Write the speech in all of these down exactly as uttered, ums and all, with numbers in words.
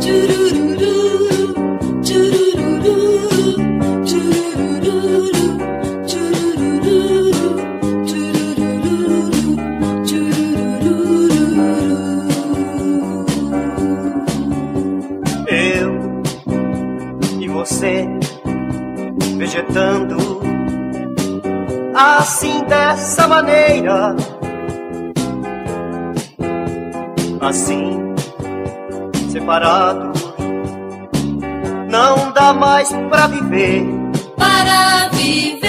Você vegetando assim, dessa maneira, assim, separados, não dá mais pra viver. Para viver,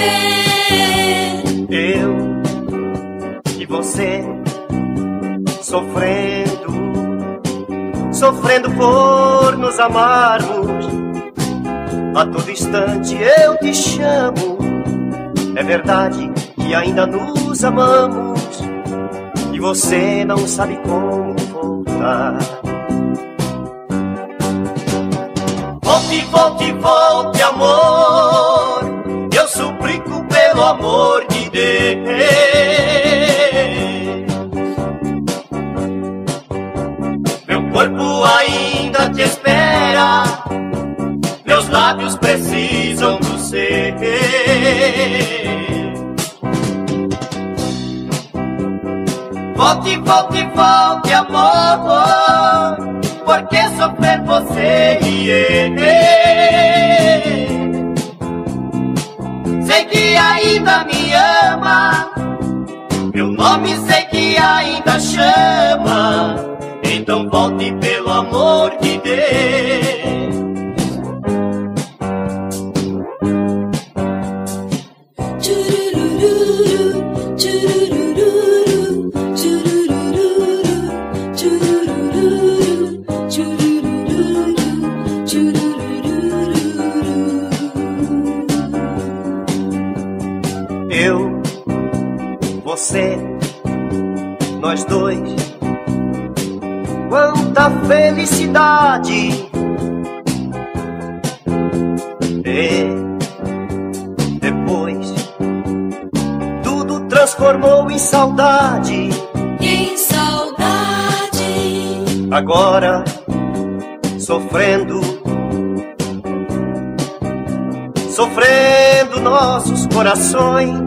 eu e você sofrendo, sofrendo por nos amarmos. A todo instante eu te chamo, é verdade que ainda nos amamos, e você não sabe como voltar. Volte, volte, volte, amor, eu suplico pelo amor de Deus. Meu corpo ainda te espera, meus lábios precisam do seu. Volte, volte, volte, amor, por que sofrer você e eu? Sei que ainda me ama, meu nome sei que ainda chama, então volte pelo amor de Deus. Eu, você, nós dois, quanta felicidade. E depois tudo transformou em saudade. em saudade. Agora sofrendo, sofrendo nossos corações,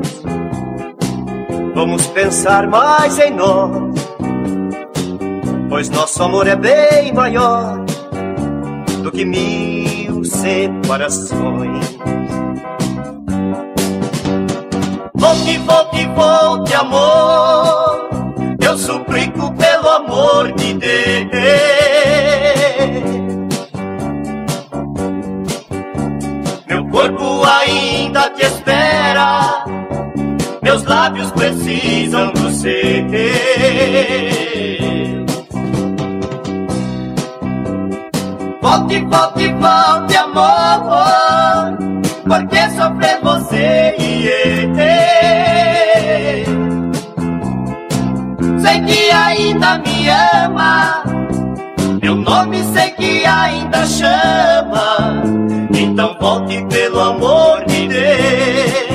vamos pensar mais em nós, pois nosso amor é bem maior do que mil separações. Volte, volte, volte, amor, eu suplico pelo amor de Deus. Meu corpo ainda te espera, meus lábios precisam do seu. Volte, volte, volte, amor, por que sofrer você e eu? Sei que ainda me ama, meu nome sei que ainda chama, então volte pelo amor de Deus.